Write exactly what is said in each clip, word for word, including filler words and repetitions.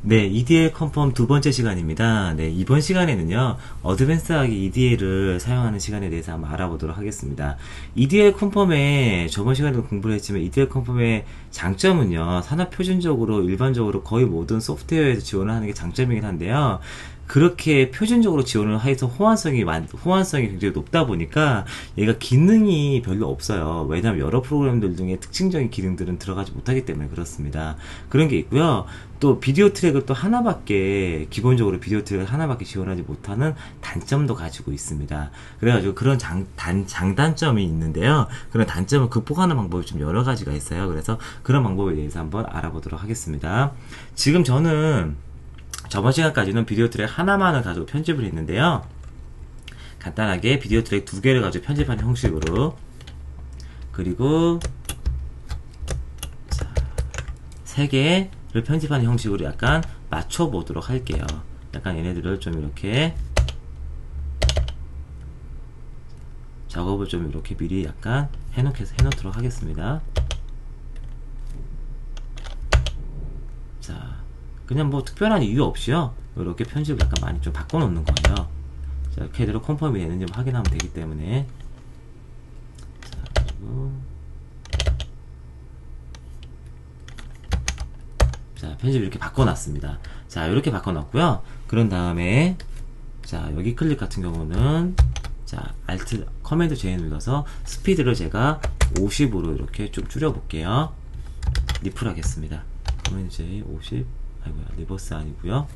네, 이디엘 컨펌 두 번째 시간입니다. 네, 이번 시간에는요, 어드밴스하게 이디엘을 사용하는 시간에 대해서 한번 알아보도록 하겠습니다. 이디엘 컨펌의, 저번 시간에도 공부를 했지만, 이디엘 컨펌의 장점은요, 산업 표준적으로, 일반적으로 거의 모든 소프트웨어에서 지원을 하는 게 장점이긴 한데요, 그렇게 표준적으로 지원을 해서 호환성이 많, 호환성이 굉장히 높다 보니까 얘가 기능이 별로 없어요. 왜냐하면 여러 프로그램들 중에 특징적인 기능들은 들어가지 못하기 때문에 그렇습니다. 그런 게 있고요. 또 비디오 트랙을 또 하나밖에, 기본적으로 비디오 트랙을 하나밖에 지원하지 못하는 단점도 가지고 있습니다. 그래가지고 그런 장, 단, 장단점이 있는데요. 그런 단점을 극복하는 방법이 좀 여러 가지가 있어요. 그래서 그런 방법에 대해서 한번 알아보도록 하겠습니다. 지금 저는 저번 시간까지는 비디오 트랙 하나만을 가지고 편집을 했는데요. 간단하게 비디오 트랙 두 개를 가지고 편집하는 형식으로, 그리고 자, 세 개를 편집하는 형식으로 약간 맞춰보도록 할게요. 약간 얘네들을 좀 이렇게 작업을 좀 이렇게 미리 약간 해놓게서 해놓도록 하겠습니다. 자, 그냥 뭐 특별한 이유 없이요, 이렇게 편집을 약간 많이 좀 바꿔놓는 거예요. 자, 이렇게 대로 컨펌이 되는지 확인하면 되기 때문에. 자, 그리고 자, 편집을 이렇게 바꿔놨습니다. 자, 이렇게 바꿔놨고요. 그런 다음에 자, 여기 클립 같은 경우는 자, Alt, 커맨드 J 눌러서 스피드를 제가 오십으로 이렇게 좀 줄여볼게요. 리플 하겠습니다. 커맨드 J 오십, 아이고야, 리버스 아니고요.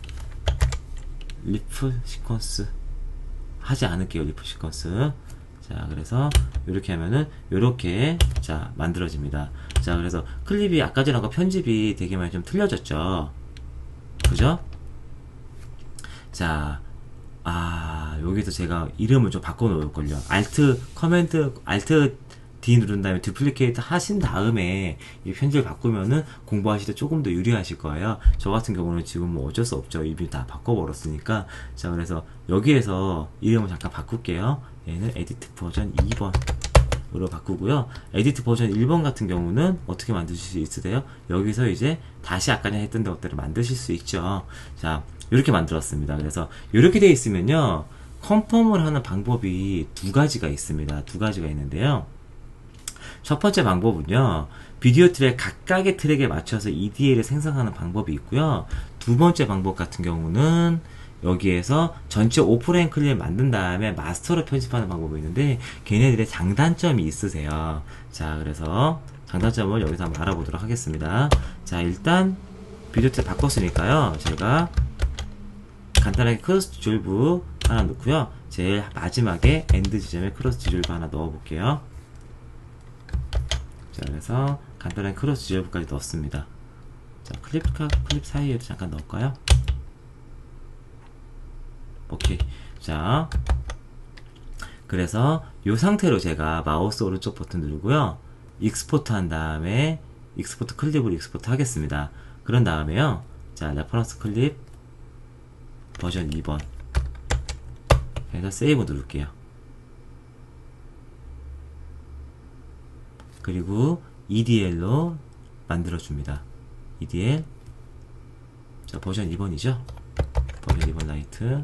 리플 시퀀스 하지 않을게요. 리플 시퀀스. 자, 그래서 이렇게 하면은 이렇게 자 만들어집니다. 자, 그래서 클립이 아까 전하고 편집이 되게 많이 좀 틀려졌죠. 그죠? 자, 아, 여기서 제가 이름을 좀 바꿔 놓을걸요. Alt 커맨드 Alt D 누른 다음에 듀플리케이트 하신 다음에 이 편집을 바꾸면은 공부하실 때 조금 더 유리하실 거예요. 저 같은 경우는 지금 뭐 어쩔 수 없죠. 이미 다 바꿔버렸으니까. 자, 그래서 여기에서 이름을 잠깐 바꿀게요. 얘는 에디트 버전 이 번으로 바꾸고요. 에디트 버전 일 번 같은 경우는 어떻게 만드실 수 있으세요? 여기서 이제 다시 아까 전에 했던 것들을 만드실 수 있죠. 자, 이렇게 만들었습니다. 그래서 이렇게 되어 있으면요, 컨펌을 하는 방법이 두 가지가 있습니다. 두 가지가 있는데요. 첫 번째 방법은요, 비디오 트랙 각각의 트랙에 맞춰서 이디엘을 생성하는 방법이 있고요. 두 번째 방법 같은 경우는 여기에서 전체 오프라인 클립을 만든 다음에 마스터로 편집하는 방법이 있는데, 걔네들의 장단점이 있으세요. 자, 그래서 장단점을 여기서 한번 알아보도록 하겠습니다. 자, 일단 비디오 트랙 바꿨으니까요, 제가 간단하게 크로스 디졸브 하나 넣고요. 제일 마지막에 엔드 지점에 크로스 디졸브 하나 넣어볼게요. 자, 그래서 간단한 크로스 디졸브까지 넣었습니다. 자, 클립과 클립 사이에도 잠깐 넣을까요? 오케이. 자, 그래서 이 상태로 제가 마우스 오른쪽 버튼 누르고요, 익스포트 한 다음에 익스포트 클립으로 익스포트 하겠습니다. 그런 다음에요, 자, 레퍼런스 클립 버전 이 번 그래서 세이브 누를게요. 그리고 이디엘로 만들어줍니다. 이디엘, 자, 버전 이 번이죠? 버전 이 번 라이트,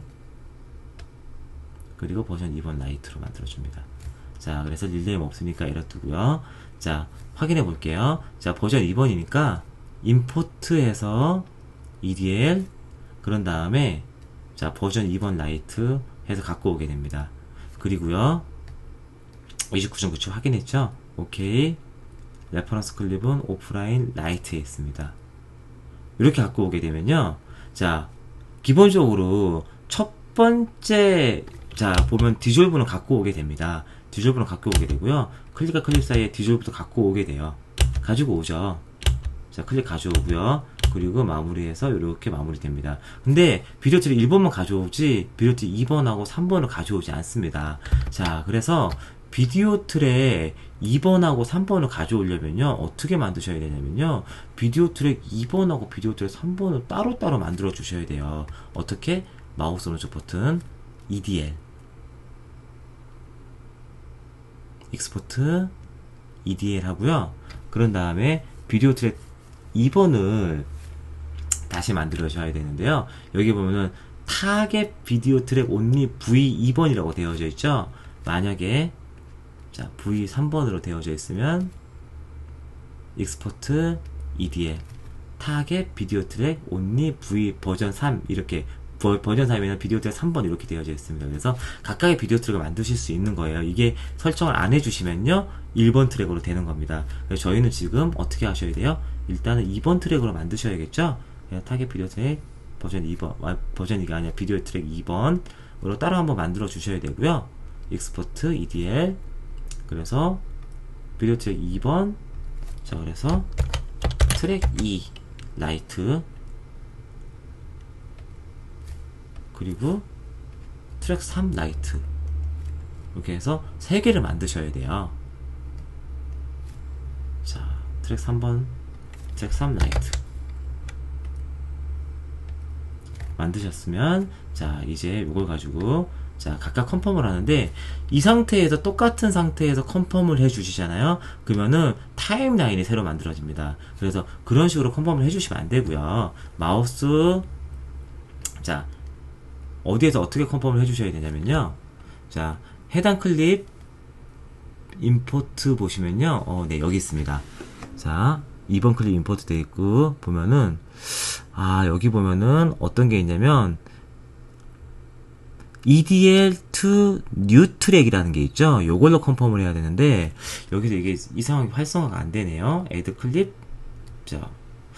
그리고 버전 이 번 라이트로 만들어줍니다. 자, 그래서 릴레임 없으니까 에러 뜨고요. 자, 확인해 볼게요. 자, 버전 이 번이니까 임포트해서 이디엘, 그런 다음에 자, 버전 이 번 라이트 해서 갖고 오게 됩니다. 그리고요, 이십구 점 구칠 확인했죠? 오케이. 레퍼런스 클립은 오프라인 라이트에 있습니다. 이렇게 갖고 오게 되면요, 자, 기본적으로 첫 번째, 자, 보면 디졸브는 갖고 오게 됩니다. 디졸브는 갖고 오게 되고요, 클립과 클립 사이에 디졸브도 갖고 오게 돼요. 가지고 오죠. 자, 클립 가져오고요, 그리고 마무리해서 이렇게 마무리됩니다. 근데 비디오 트랙 일 번만 가져오지 비디오 트랙 이 번하고 삼 번을 가져오지 않습니다. 자, 그래서 비디오 트랙 이 번하고 삼 번을 가져오려면요, 어떻게 만드셔야 되냐면요, 비디오 트랙 이 번하고 비디오 트랙 삼 번을 따로따로 만들어 주셔야 돼요. 어떻게? 마우스 오른쪽 버튼 이디엘, 익스포트 이디엘 하고요. 그런 다음에 비디오 트랙 이 번을 다시 만들어줘야 되는데요. 여기 보면은 타겟 비디오 트랙 온리 브이 이 번이라고 되어져 있죠. 만약에 자 브이 삼 번으로 되어져 있으면 익스포트 이디엘 타겟 비디오 트랙 온리 브이 버전 삼 이렇게 버, 버전 삼이면 비디오 트랙 삼 번 이렇게 되어져 있습니다. 그래서 각각의 비디오 트랙을 만드실 수 있는 거예요. 이게 설정을 안 해주시면요 일 번 트랙으로 되는 겁니다. 그래서 저희는 지금 어떻게 하셔야 돼요? 일단은 이 번 트랙으로 만드셔야겠죠. 타겟 비디오 트랙 버전 이 번 아, 버전 이게 아니라 비디오 트랙 이 번으로 따로 한번 만들어 주셔야 되고요. 익스포트 이디엘 그래서 비디오 트랙 이 번 자 그래서 트랙 이 라이트 그리고 트랙 삼 라이트 이렇게 해서 세 개를 만드셔야 돼요. 자 트랙 삼 번 트랙 삼 라이트 만드셨으면 자 이제 이걸 가지고 자 각각 컨펌을 하는데 이 상태에서 똑같은 상태에서 컨펌을 해 주시잖아요. 그러면은 타임라인이 새로 만들어집니다. 그래서 그런 식으로 컨펌을 해 주시면 안 되고요. 마우스 자 어디에서 어떻게 컨펌을 해 주셔야 되냐면요. 자 해당 클립 임포트 보시면요. 어, 네 여기 있습니다. 자 이 번 클립 임포트 되어 있고 보면은 아 여기 보면은 어떤 게 있냐면 이디엘 to new 트랙이라는 게 있죠. 요걸로 컨펌을 해야 되는데 여기서 이게 이상하게 활성화가 안 되네요. add 클립 자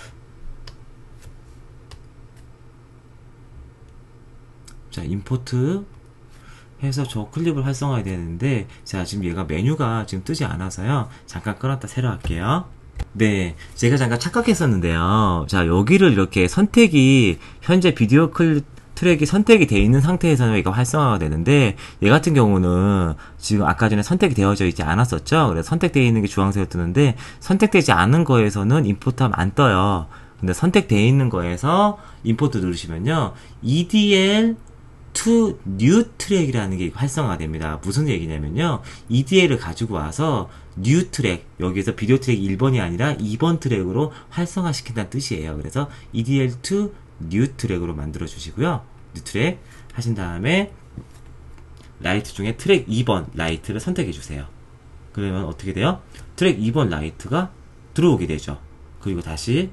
자 임포트 해서 저 클립을 활성화해야 되는데 자 지금 얘가 메뉴가 지금 뜨지 않아서요. 잠깐 끊었다 새로 할게요. 네, 제가 잠깐 착각했었는데요. 자, 여기를 이렇게 선택이, 현재 비디오 클 트랙이 선택이 되어 있는 상태에서는 얘가 활성화가 되는데, 얘 같은 경우는 지금 아까 전에 선택이 되어져 있지 않았었죠? 그래서 선택되어 있는 게 주황색으로 뜨는데, 선택되지 않은 거에서는 임포트하면 안 떠요. 근데 선택되어 있는 거에서 임포트 누르시면요, 이디엘 to new 트랙이라는 게 활성화가 됩니다. 무슨 얘기냐면요, 이디엘을 가지고 와서 new 트랙, 여기서 비디오 트랙 일 번이 아니라 이 번 트랙으로 활성화 시킨다는 뜻이에요. 그래서 이디엘 to new 트랙으로 만들어 주시고요. new 트랙 하신 다음에 라이트 중에 트랙 이 번 라이트를 선택해 주세요. 그러면 어떻게 돼요? 트랙 이 번 라이트가 들어오게 되죠. 그리고 다시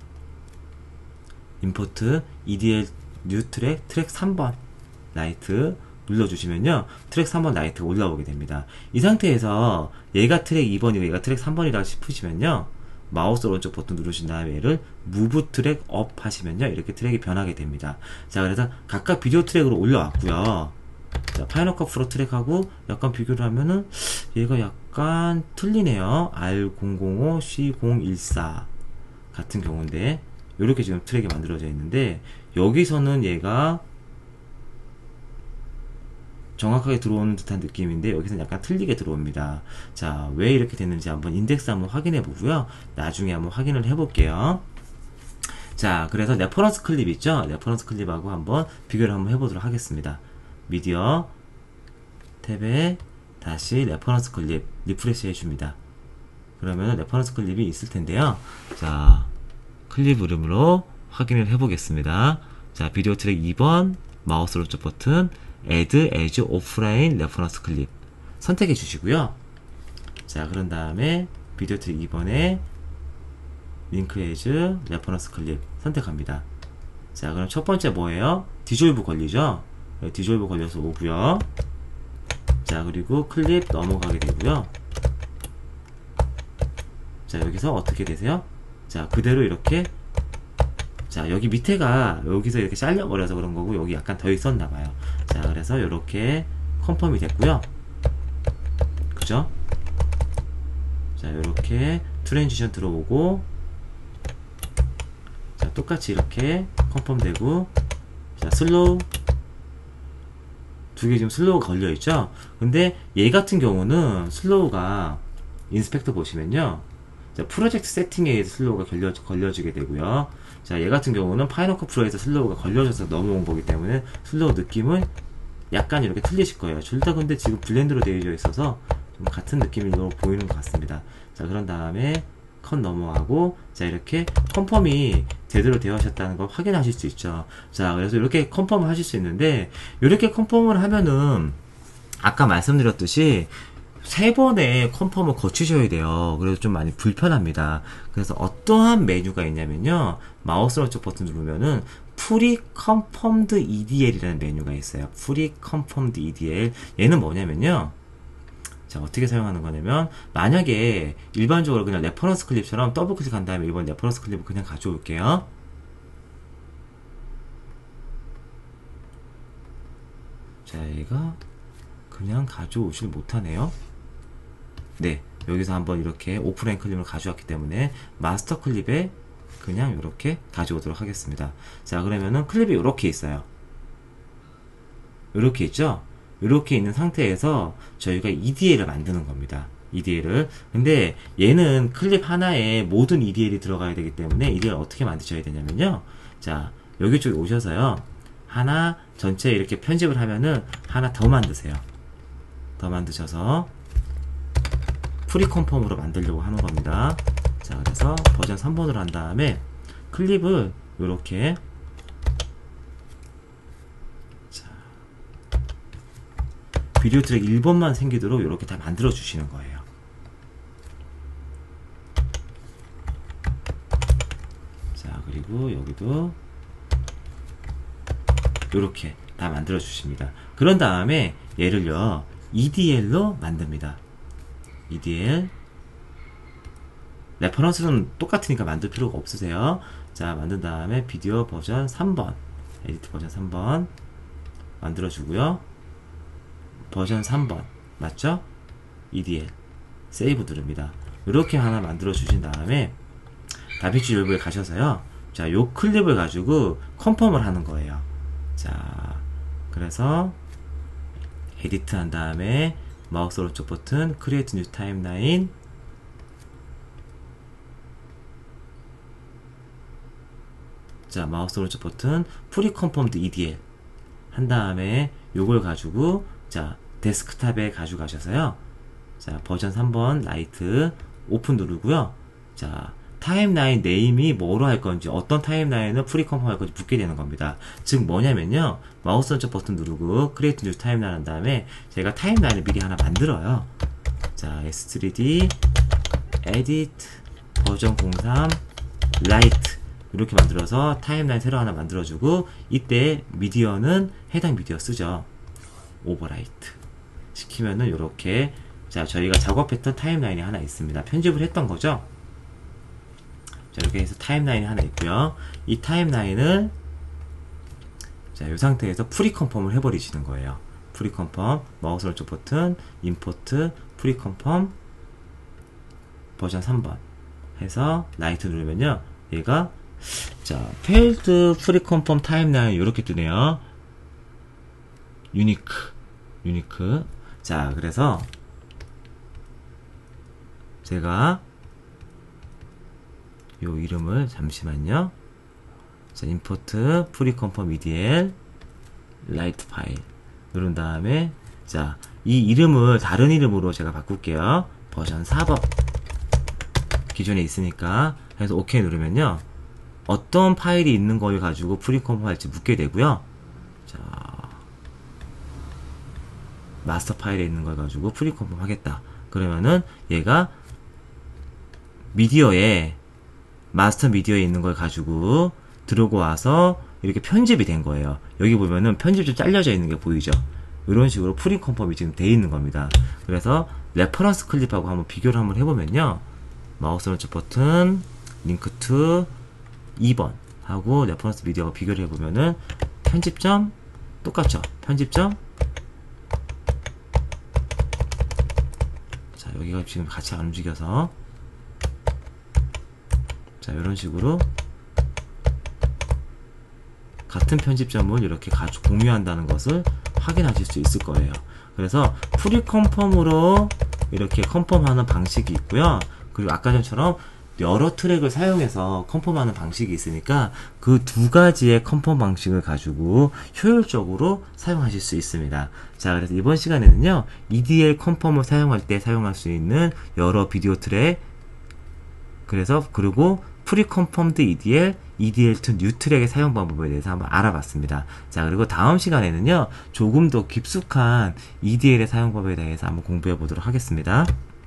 임포트 이디엘 new 트랙 트랙 삼 번 라이트 눌러주시면요, 트랙 삼 번 라이트가 올라오게 됩니다. 이 상태에서 얘가 트랙 이 번이고 얘가 트랙 삼 번이라고 싶으시면요, 마우스 오른쪽 버튼 누르신 다음에 얘를 무브 트랙 업 하시면요, 이렇게 트랙이 변하게 됩니다. 자, 그래서 각각 비디오 트랙으로 올라왔고요. 자, 파이널 컷 프로 트랙하고 약간 비교를 하면은 얘가 약간 틀리네요. 알 공공오 씨 공일사 같은 경우인데 이렇게 지금 트랙이 만들어져 있는데, 여기서는 얘가 정확하게 들어오는 듯한 느낌인데 여기서는 약간 틀리게 들어옵니다. 자, 왜 이렇게 됐는지 한번 인덱스 한번 확인해 보고요, 나중에 한번 확인을 해 볼게요. 자, 그래서 레퍼런스 클립 있죠? 레퍼런스 클립하고 한번 비교를 한번 해보도록 하겠습니다. 미디어 탭에 다시 레퍼런스 클립 리프레시 해줍니다. 그러면 레퍼런스 클립이 있을 텐데요. 자, 클립 이름으로 확인을 해 보겠습니다. 자, 비디오 트랙 이 번 마우스 오른쪽 버튼 Add as Offline Reference Clip 선택해 주시고요. 자, 그런 다음에 비디오 트랙 이 번에 Link as Reference Clip 선택합니다. 자, 그럼 첫 번째 뭐예요? 디졸브 걸리죠? 디졸브 걸려서 오고요. 자, 그리고 클립 넘어가게 되고요. 자, 여기서 어떻게 되세요? 자, 그대로 이렇게, 자, 여기 밑에가 여기서 이렇게 잘려버려서 그런 거고, 여기 약간 더 있었나봐요. 자, 그래서 이렇게 컨펌이 됐고요. 그죠? 자, 이렇게 트랜지션 들어오고, 자, 똑같이 이렇게 컨펌 되고, 자, 슬로우, 두 개 지금 슬로우가 걸려있죠? 근데 얘 같은 경우는 슬로우가, 인스펙터 보시면요, 자, 프로젝트 세팅에 의해서 슬로우가 걸려, 걸려지게 되고요. 자, 얘 같은 경우는 파이널 컷 프로에서 슬로우가 걸려져서 넘어온 거기 때문에 슬로우 느낌은 약간 이렇게 틀리실 거예요. 둘 다 근데 지금 블렌드로 되어져 있어서 좀 같은 느낌으로 보이는 것 같습니다. 자, 그런 다음에 컷 넘어가고, 자, 이렇게 컨펌이 제대로 되어졌다는 걸 확인하실 수 있죠. 자, 그래서 이렇게 컨펌을 하실 수 있는데, 이렇게 컨펌을 하면은, 아까 말씀드렸듯이, 세 번의 컨펌을 거치셔야 돼요. 그래서 좀 많이 불편합니다. 그래서 어떠한 메뉴가 있냐면요. 마우스 오른쪽 버튼 누르면은 Fully Confirmed 이디엘이라는 메뉴가 있어요. Fully Confirmed 이디엘. 얘는 뭐냐면요. 자, 어떻게 사용하는 거냐면, 만약에 일반적으로 그냥 레퍼런스 클립처럼 더블 클릭한 다음에 이번 레퍼런스 클립을 그냥 가져올게요. 자, 얘가 그냥 가져오질 못하네요. 네, 여기서 한번 이렇게 오프라인 클립을 가져왔기 때문에 마스터 클립에 그냥 이렇게 가져오도록 하겠습니다. 자, 그러면은 클립이 이렇게 있어요. 이렇게 있죠? 이렇게 있는 상태에서 저희가 이디엘을 만드는 겁니다. 이디엘을. 근데 얘는 클립 하나에 모든 이디엘이 들어가야 되기 때문에 이디엘을 어떻게 만드셔야 되냐면요. 자, 여기 쪽에 오셔서요. 하나 전체 이렇게 편집을 하면은 하나 더 만드세요. 더 만드셔서 프리컴펌으로 만들려고 하는 겁니다. 자, 그래서 버전 삼 번으로 한 다음에 클립을 이렇게 자, 비디오 트랙 일 번만 생기도록 이렇게 다 만들어 주시는 거예요. 자, 그리고 여기도 이렇게 다 만들어 주십니다. 그런 다음에 얘를요 이디엘로 만듭니다. 이디엘 레퍼런스는 똑같으니까 만들 필요가 없으세요. 자, 만든 다음에 비디오 버전 삼 번 에디트 버전 삼 번 만들어 주고요. 버전 삼 번 맞죠? 이디엘 세이브 누릅니다. 이렇게 하나 만들어 주신 다음에 다빈치 롤브에 가셔서요. 자, 요 클립을 가지고 컨펌을 하는 거예요. 자, 그래서 에디트 한 다음에 마우스 오른쪽 버튼 Create New Timeline 자, 마우스 오른쪽 버튼 Pre-Confirmed 이디엘 한 다음에 요걸 가지고 자, 데스크탑에 가져가셔서요. 자, 버전 삼 번 라이트 오픈 누르고요. 자, 타임라인 네임이 뭐로 할 건지 어떤 타임라인을 프리컴펌 할 건지 묻게 되는 겁니다. 즉 뭐냐면요. 마우스 오른쪽 버튼 누르고 크리에이트 뉴 타임라인 한 다음에 제가 타임라인을 미리 하나 만들어요. 자, 에스 쓰리디 에디트 버전 공삼 라이트 이렇게 만들어서 타임라인 새로 하나 만들어주고 이때 미디어는 해당 미디어 쓰죠. 오버라이트 시키면은 이렇게 자, 저희가 작업했던 타임라인이 하나 있습니다. 편집을 했던 거죠. 자, 이렇게 해서 타임라인이 하나 있고요. 이 타임라인을 자, 이 상태에서 프리컴펌을 해버리시는 거예요. 프리컴펌 마우스 오른쪽 버튼 임포트 프리컴펌 버전 삼 번 해서 라이트 누르면요. 얘가 자, failed 프리컴펌 타임라인 이렇게 뜨네요. 유니크 유니크 자, 그래서 제가 요 이름을 잠시만요. 자, import preconfirm 이디엘 라이트 파일 누른 다음에 자, 이 이름을 다른 이름으로 제가 바꿀게요. 버전 사 번 기존에 있으니까 해서 OK 누르면요. 어떤 파일이 있는 걸 가지고 프리컴펌 할지 묻게 되고요. 자, 마스터 파일에 있는 걸 가지고 프리컴펌 하겠다. 그러면은 얘가 미디어에 마스터 미디어에 있는 걸 가지고 들어오고 와서 이렇게 편집이 된 거예요. 여기 보면은 편집 좀 잘려져 있는 게 보이죠? 이런 식으로 프리컴펌이 지금 돼 있는 겁니다. 그래서 레퍼런스 클립하고 한번 비교를 한번 해보면요. 마우스 오른쪽 버튼 링크 투 이 번 하고 레퍼런스 미디어가 비교를 해보면은 편집점 똑같죠? 편집점 자, 여기가 지금 같이 안 움직여서 자, 이런 식으로 같은 편집점을 이렇게 가지고 공유한다는 것을 확인하실 수 있을 거예요. 그래서 프리컴펌으로 이렇게 컨펌하는 방식이 있고요. 그리고 아까 전처럼 여러 트랙을 사용해서 컨펌하는 방식이 있으니까 그 두 가지의 컨펌 방식을 가지고 효율적으로 사용하실 수 있습니다. 자, 그래서 이번 시간에는요, 이디엘 컨펌을 사용할 때 사용할 수 있는 여러 비디오 트랙 그래서 그리고 프리컴펌드 이디엘, 이디엘 투 뉴트랙의 사용 방법에 대해서 한번 알아봤습니다. 자, 그리고 다음 시간에는요, 조금 더 깊숙한 이디엘의 사용 방법에 대해서 한번 공부해 보도록 하겠습니다.